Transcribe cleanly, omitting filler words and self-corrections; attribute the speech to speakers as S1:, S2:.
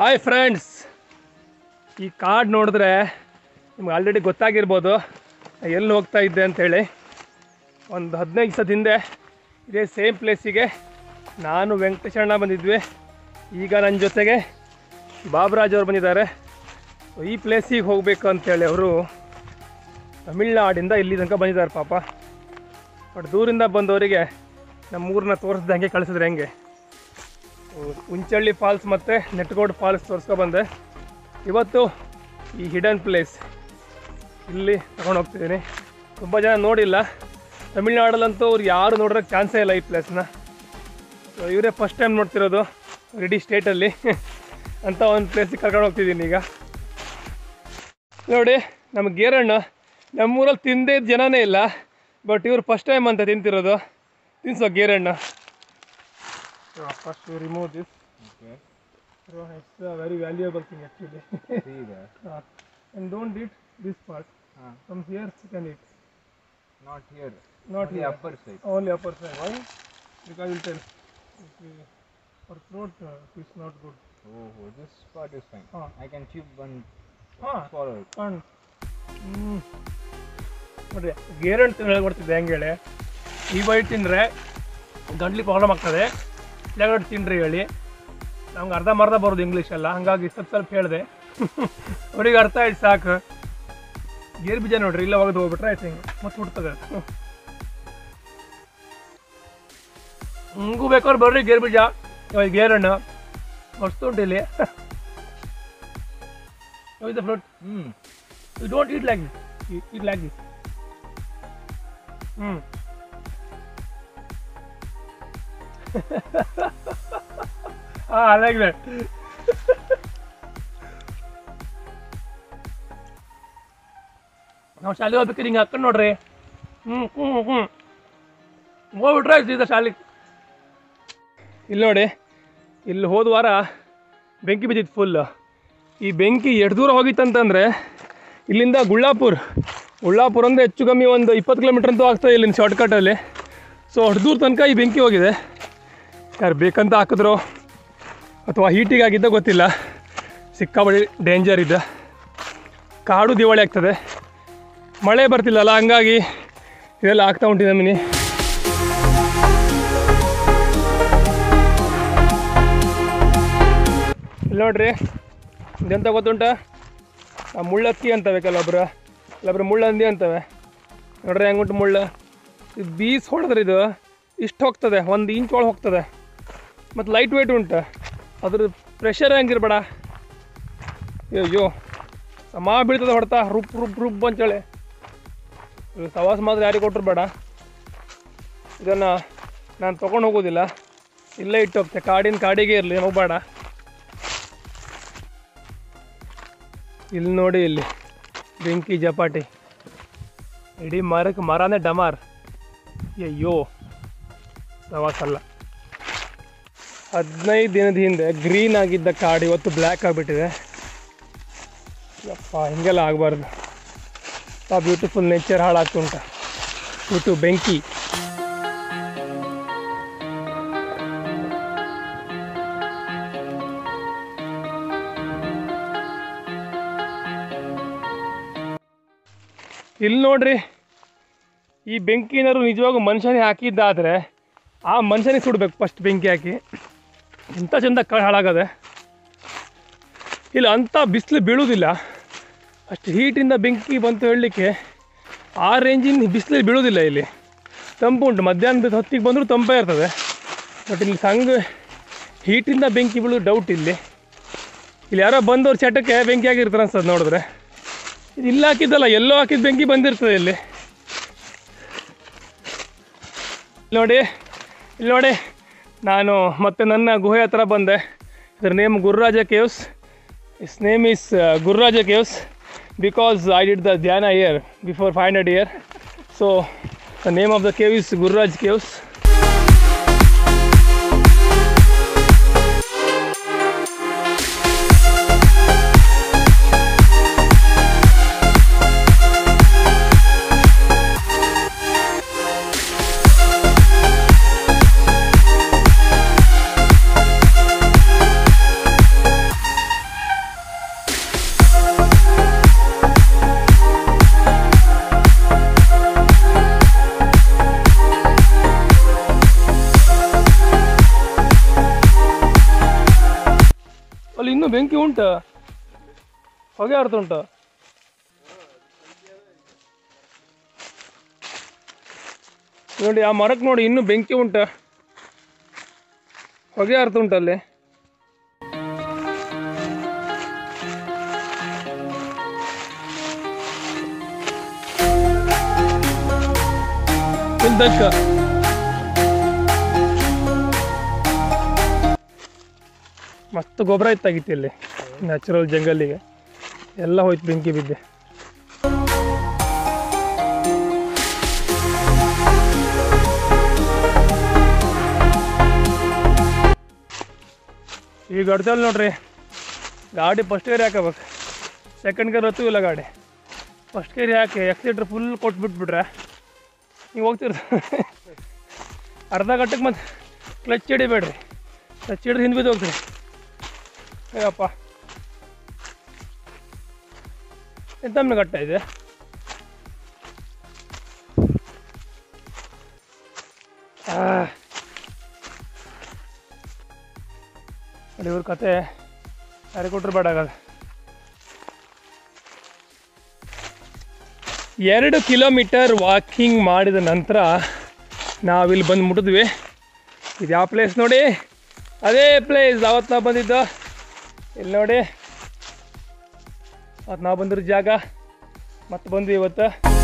S1: Hi friends, ಈ card ನೋಡಿದ್ರೆ ನಿಮ್ಗೆ ಆಲ್ರೆಡಿ ಗೊತ್ತಾಗಿರ್ಬೋದು ಎಲ್ಲಿ ಹೋಗ್ತಾ ಇದ್ದೆ ಅಂಥೇಳಿ. ಒಂದು 15 ದಿವಸದ ಹಿಂದೆ ಇದೇ ಸೇಮ್ ಪ್ಲೇಸಿಗೆ ನಾನು ವೆಂಕಟೇಶಣ್ಣ ಬಂದಿದ್ವಿ. ಈಗ ನನ್ನ ಜೊತೆಗೆ ಬಾಬರಾಜ್ ಅವ್ರು ಬಂದಿದ್ದಾರೆ. ಈ ಪ್ಲೇಸಿಗೆ ಹೋಗಬೇಕು ಅಂಥೇಳಿ ಅವರು ತಮಿಳ್ನಾಡಿಂದ ಇಲ್ಲಿ ತನಕ ಬಂದಿದ್ದಾರೆ ಪಾಪ. ಬಟ್ ದೂರಿಂದ ಬಂದವರಿಗೆ ನಮ್ಮೂರನ್ನ ತೋರಿಸ್ದಂಗೆ ಕಳಿಸಿದ್ರೆ ಹೆಂಗೆ. ಉಂಚಳ್ಳಿ ಫಾಲ್ಸ್ ಮತ್ತು ನೆಟ್ಗೋಡ್ ಫಾಲ್ಸ್ ತೋರಿಸ್ಕೊಬಂದೆ. ಇವತ್ತು ಈ ಹಿಡನ್ ಪ್ಲೇಸ್ ಇಲ್ಲಿ ತಗೊಂಡು ಹೋಗ್ತಿದ್ದೀನಿ. ತುಂಬ ಜನ ನೋಡಿಲ್ಲ, ತಮಿಳ್ನಾಡಲ್ಲಂತೂ ಅವ್ರು ಯಾರು ನೋಡೋಕ್ಕೆ ಚಾನ್ಸೇ ಇಲ್ಲ ಈ ಪ್ಲೇಸ್ನ. ಸೊ ಇವರೇ ಫಸ್ಟ್ ಟೈಮ್ ನೋಡ್ತಿರೋದು ಇಡೀ ಸ್ಟೇಟಲ್ಲಿ ಅಂತ ಒಂದು ಪ್ಲೇಸಿಗೆ ಕರ್ಕೊಂಡು ಹೋಗ್ತಿದ್ದೀನಿ. ಈಗ ನೋಡಿ, ನಮ್ಮ ಗೇರಣ್ಣ ನಮ್ಮೂರಲ್ಲಿ ತಿಂದೇ ಜನನೇ ಇಲ್ಲ, ಬಟ್ ಇವರು ಫಸ್ಟ್ ಟೈಮ್ ಅಂತ ತಿಂತಿರೋದು. ತಿನ್ಸೋ ಗೇರಣ್ಣ. First you remove this.
S2: Okay.
S1: So it's a very valuable thing actually.
S2: See that.
S1: And don't eat this part. From here you can eat.
S2: Not here.
S1: Not
S2: only
S1: here.
S2: upper side.
S1: Only upper side. Why? Because you tell. For throat it's not good.
S2: Oh, this part is fine. I can chew one.
S1: Swallow it. ನೋಡ್ರಿ, ಗೇರಣ್ಣ ಹೇಳ್ಕೊಡ್ತಿದ್ದೆ ಹೆಂಗೆ ಹೇಳಿ. ಈ byte ತಿಂದರೆ ಗಂಟ್ಲಿಗೆ problem ಆಗ್ತದೆ, ಇಲ್ಲಾಗಡೆ ತಿನ್ನಿರಿ ಹೇಳಿ. ನಮ್ಗೆ ಅರ್ಧಂಬರ್ಧ ಬರೋದು ಇಂಗ್ಲೀಷೆಲ್ಲ, ಹಾಗಾಗಿ ಸ್ವಲ್ಪ ಹೇಳಿದೆ. ಅವ್ರಿಗೆ ಅರ್ಥ ಆಯ್ತು ಸಾಕು. ಗೇರು ಬೀಜ ನೋಡ್ರಿ, ಇಲ್ಲ ಒಗೆದು ಹೋಗ್ಬಿಟ್ರೆ ಆಯ್ತು, ಹಿಂಗೆ ಮತ್ತೆ ಹುಡ್ತದೆ. ಹಂಗೂ ಬೇಕಾದ್ರೆ ಬರ್ರಿ ಗೇರು ಬೀಜ, ಗೇರಣ್ಣ ಮಸ್ತು ಉಂಟು ಇಲ್ಲಿ. The fruit you don't eat like this, eat like this. I like that. ನಾವು ಶಾಲೆ ಹೋಗ್ಬೇಕಾದ್ರೆ ಹಿಂಗೆ ಹಾಕೊಂಡು ನೋಡ್ರಿ. ಹೋಗ್ಬಿಟ್ರೆ ಸೀದಾ ಶಾಲೆಗೆ. ಇಲ್ಲಿ ನೋಡಿ, ಇಲ್ಲಿ ಹೋದ ವಾರ ಬೆಂಕಿ ಬಿದ್ದಿತ್ತು ಫುಲ್. ಈ ಬೆಂಕಿ ಎಷ್ಟು ದೂರ ಹೋಗಿತ್ತಂತಂದರೆ ಇಲ್ಲಿಂದ ಗುಳ್ಳಾಪುರ ಅಂದರೆ ಹೆಚ್ಚು ಕಮ್ಮಿ ಒಂದು 20 ಕಿಲೋಮೀಟ್ರ್ ಅಂತೂ ಆಗ್ತದೆ ಇಲ್ಲಿಂದ ಶಾರ್ಟ್ಕಟ್ಟಲ್ಲಿ. ಸೊ ಅಷ್ಟು ದೂರ ತನಕ ಈ ಬೆಂಕಿ ಹೋಗಿದೆ. ಯಾರು ಬೇಕಂತ ಹಾಕಿದ್ರೋ ಅಥವಾ ಹೀಟಿಗಾಗಿದ್ದ ಗೊತ್ತಿಲ್ಲ. ಸಿಕ್ಕಾಬಳಿ ಡೇಂಜರ್ ಇದೆ. ಕಾಡು ದಿವಾಳಿ ಆಗ್ತದೆ, ಮಳೆ ಬರ್ತಿಲ್ಲಲ್ಲ, ಹಂಗಾಗಿ ಇದೆಲ್ಲ ಆಗ್ತಾ ಉಂಟಿದೆ ಮಿನಿ. ಇಲ್ಲಿ ನೋಡ್ರಿ, ಇದೆಂತ ಗೊತ್ತುಂಟ, ಮುಳ್ಳಕ್ಕಿ ಅಂತವೆ ಕೆಲವೊಬ್ರು ಮುಳ್ಳಂದಿ ಅಂತವೆ. ನೋಡ್ರಿ ಹೆಂಗುಂಟು ಮುಳ್ಳು. ಇದು ಬೀಸ್ ಹೊಡೆದ್ರೆ ಇದು ಇಷ್ಟು ಹೋಗ್ತದೆ, 1 ಇಂಚ್ ಒಳಗೆ ಹೋಗ್ತದೆ. ಮತ್ತು ಲೈಟ್ ವೆಯ್ಟ್ ಉಂಟು, ಅದ್ರ ಪ್ರೆಷರ್ ಹೆಂಗಿರ್ಬೇಡ. ಅಯ್ಯೋ ಸಮ ಬೀಳ್ತದೆ ಹೊಡ್ತಾ, ರುಬ್ ಅಂತೇಳಿ. ಇದು ಸವಾಸ ಮಾತ್ರ ಯಾರಿಗೆ ಕೊಟ್ಟರು ಬೇಡ. ಇದನ್ನು ನಾನು ತೊಗೊಂಡು ಹೋಗೋದಿಲ್ಲ, ಇಲ್ಲೇ ಇಟ್ಟು ಹೋಗ್ತೆ. ಕಾಡಿಗೆ ಇರಲಿ, ಹೋಗಬೇಡ. ಇಲ್ಲಿ ನೋಡಿ, ಇಲ್ಲಿ ಬೆಂಕಿ ಜಪಾಟಿ, ಇಡೀ ಮರನೇ ಡಮಾರ್. ಅಯ್ಯೋ ಸವಾಸಲ್ಲ. 15 ದಿನದ ಹಿಂದೆ ಗ್ರೀನ್ ಆಗಿದ್ದ ಕಾಡು ಇವತ್ತು ಬ್ಲ್ಯಾಕ್ ಆಗಿಬಿಟ್ಟಿದೆ. ಯಪ್ಪ, ಹಿಂಗೆಲ್ಲ ಆಗಬಾರ್ದು. ಬ್ಯೂಟಿಫುಲ್ ನೇಚರ್ ಹಾಳಾಗ್ತುಂಟ ಬಿಟ್ಟು ಬೆಂಕಿ. ಇಲ್ಲಿ ನೋಡ್ರಿ, ಈ ಬೆಂಕಿನಾರು ನಿಜವಾಗೂ ಮನುಷ್ಯನೇ ಹಾಕಿದ್ದಾದರೆ ಆ ಮನುಷ್ಯನಿಗೆ ಸುಡಬೇಕು ಫಸ್ಟ್ ಬೆಂಕಿ ಹಾಕಿ. ಇಂಥ ಚೆಂದ ಕಾಳು ಹಾಳಾಗದೆ. ಇಲ್ಲಿ ಅಂಥ ಬಿಸಿಲು ಬೀಳೋದಿಲ್ಲ, ಅಷ್ಟು ಹೀಟಿಂದ ಬೆಂಕಿ ಬಂತು ಹೇಳಲಿಕ್ಕೆ. ಆ ರೇಂಜಿನ ಬಿಸಿಲು ಬೀಳೋದಿಲ್ಲ ಇಲ್ಲಿ. ತಂಪು ಉಂಟು, ಮಧ್ಯಾಹ್ನದ ಹೊತ್ತಿಗೆ ಬಂದರೂ ತಂಪೇ ಇರ್ತದೆ. ಬಟ್ ಇಲ್ಲಿ ಹೀಟಿಂದ ಬೆಂಕಿ ಬೀಳೋದು ಡೌಟ್. ಇಲ್ಲಿ ಯಾರೋ ಬಂದವ್ರು ಚಟಕ್ಕೆ ಬೆಂಕಿ ಆಗಿರ್ತಾರೆ ಅನ್ಸೋದು ನೋಡಿದ್ರೆ. ಇದು ಇಲ್ಲ ಹಾಕಿದ್ದಲ್ಲ, ಎಲ್ಲೋ ಹಾಕಿದ ಬೆಂಕಿ ಬಂದಿರ್ತದೆ ಇಲ್ಲಿ. ಇಲ್ಲಿ ನೋಡಿ, ನಾನು ಮತ್ತೆ ನನ್ನ ಗುಹೆ ಹತ್ರ ಬಂದೆ. ಇದರ name Gururaja caves. Is name is Gururaja caves because I did the ಧ್ಯಾನ year before 500 years. So the name of the cave is Gururaj caves. ಬೆಂಕಿ ಉಂಟು, ಹೊಗೆ ಆಡ್ತುಂಟು. ನೋಡಿ ಆ ಮರಕ್ಕೆ ನೋಡಿ ಇನ್ನೂ ಬೆಂಕಿ ಉಂಟು, ಹೊಗೆ ಆಡ್ತುಂಟಲ್ಲಿ. ಇಲ್ದಕ್ಕ ಮಸ್ತ್ ಗೊಬ್ಬರ ಇತ್ತಾಗಿತ್ತು ಇಲ್ಲಿ, ನ್ಯಾಚುರಲ್ ಜಂಗಲಿಗೆ ಎಲ್ಲ ಹೋಯ್ತು ಬೆಂಕಿ ಬಿದ್ದೆ. ಈಗ ಅಡ್ತಲ್ಲಿ ನೋಡ್ರಿ, ಗಾಡಿ ಫಸ್ಟ್ ಗೇರ್ ಹಾಕಬೇಕು, ಸೆಕೆಂಡ್ ಗೇರ್ ಹತ್ತೂ ಇಲ್ಲ ಗಾಡಿ. ಫಸ್ಟ್ ಗೇರ್ ಹಾಕಿ ಎಕ್ಸಿಲೇಟ್ರ್ ಫುಲ್ ಕೊಟ್ಬಿಟ್ಬಿಟ್ರೆ ನೀವು ಹೋಗ್ತಿರ ಅರ್ಧ ಗಂಟೆಗೆ ಮತ್ತೆ ಕ್ಲಚ್ ಹಿಡಿಬೇಡ್ರಿ, ಕ್ಲಚ್ ಹಿಡಿದು ಹಿಂದೆ ಬಿದ್ದು ಹೋಗ್ತೀರಿ. ಅಯ್ಯಪ್ಪ ಎಂತಮ್ಮನ ಗಟ್ಟ ಇದೆ. ನೋಡಿ ಇವ್ರ ಕತೆ ಯಾರು ಕೊಟ್ಟರು ಬೇಡ ಆಗಲ್ಲ. 2 ಕಿಲೋಮೀಟರ್ ವಾಕಿಂಗ್ ಮಾಡಿದ ನಂತರ ನಾವಿಲ್ಲಿ ಬಂದು ಮುಟ್ಟಿದ್ವಿ. ಇದು ಯಾವ ಪ್ಲೇಸ್ ನೋಡಿ, ಅದೇ ಪ್ಲೇಸ್ ಅವತ್ತು ನಾವು ಬಂದಿದ್ದು. ಇಲ್ಲಿ ನೋಡಿ ಅವತ್ತು ನಾವು ಬಂದಿರೋ ಜಾಗ ಮತ್ತೆ ಬಂದ್ವಿ ಇವತ್ತು.